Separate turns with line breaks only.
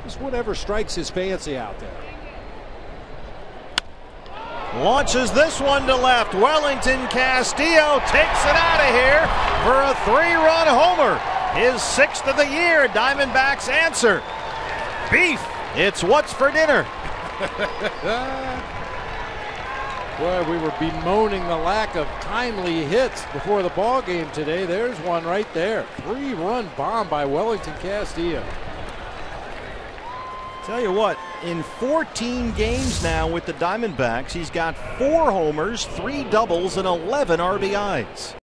Just whatever strikes his fancy out there.
Launches this one to left. Welington Castillo takes it out of here for a 3-run homer. His 6th of the year. Diamondbacks answer. Beef. It's what's for dinner.
Boy, we were bemoaning the lack of timely hits before the ball game today. There's one right there. 3-run bomb by Welington Castillo.
Tell you what, in 14 games now with the Diamondbacks, he's got 4 homers, 3 doubles, and 11 RBIs.